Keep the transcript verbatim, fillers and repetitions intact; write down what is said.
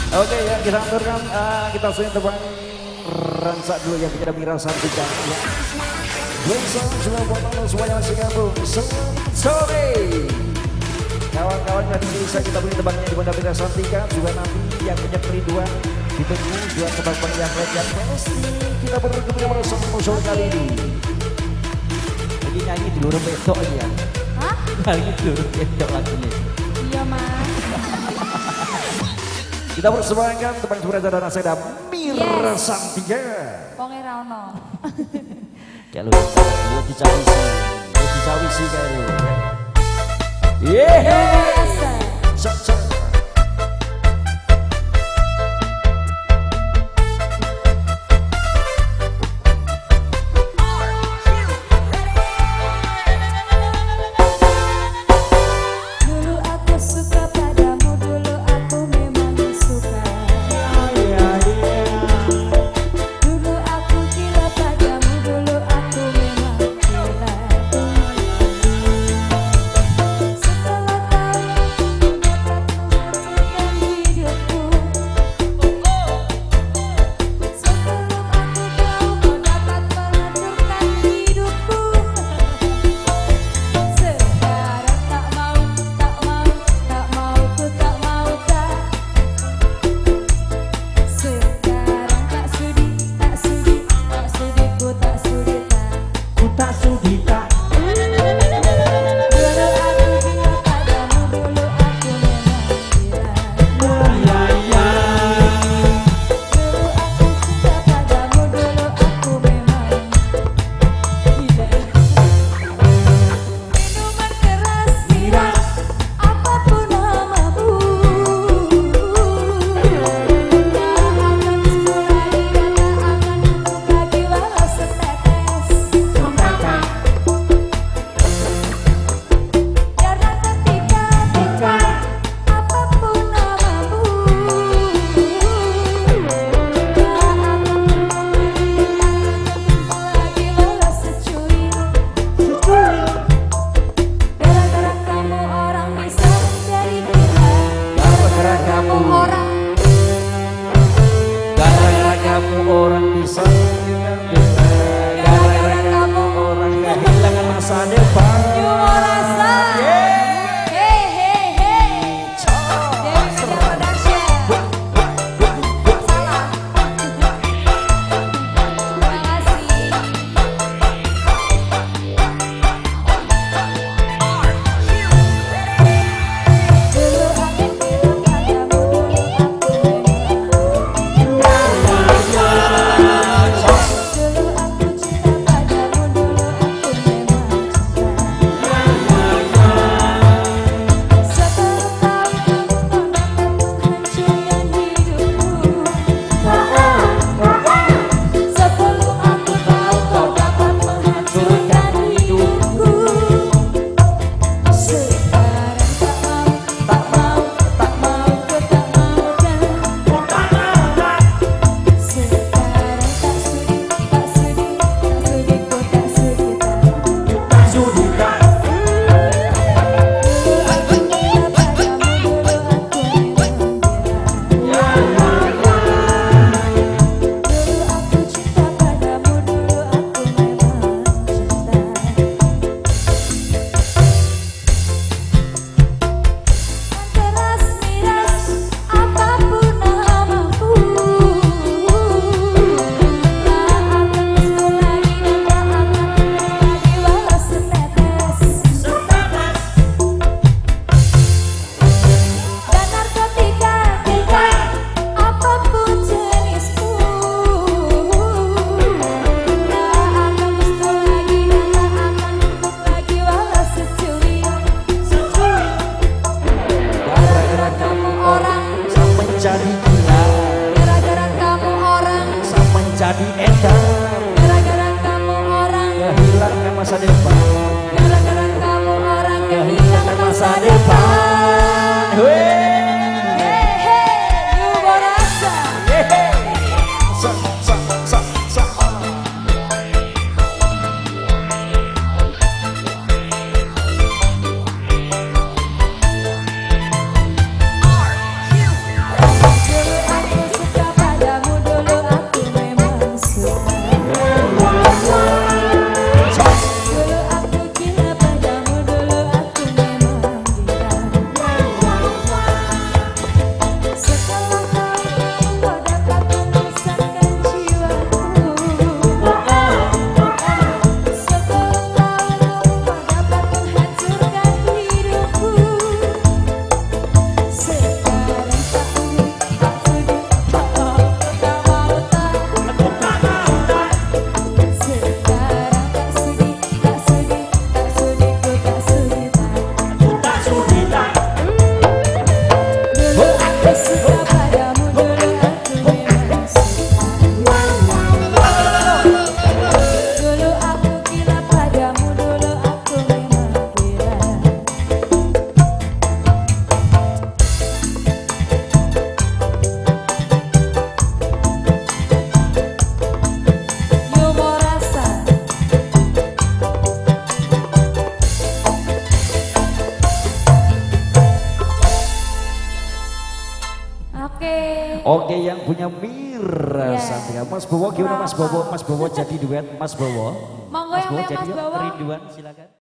Oke ya, kita aturkan, uh, kita sudah terbang ransak dulu ya, kita Mira Santika ya. Wilson semua foto semuanya masih gabung. Sore kawan-kawan yang bisa kita beli tebangnya di Bunda Mira Santika. Juga nanti yang punya kerinduan ditunggu dua tebang yang lain yang pasti kita bertemu pada sore kali ini. Jadi nyanyi di luar betok aja ya. Hah? Nyanyi di luar betok lagunya. Iya mas. Kita persembahankan tebang Suraya dan Aseda Mira yes. Santika. Ponge ra ono. Kalau lu dicawisi, lu dicawisi kayak lu. Yeay. jadi edan. Gara-gara kamu orang kehilangan masa depan. Gara-gara kamu orang kehilangan masa depan. Hehehe, Yubo Rasa. Sa sa sa sa. Dulu Oke, yang punya Mira Yeah. Santika. Mas Bowo gimana Mas Bowo? Mas Bowo jadi duet Mas Bowo. Monggo Mas yang Bowo punya jadi Mas yuk, Bowo. kerinduan silakan.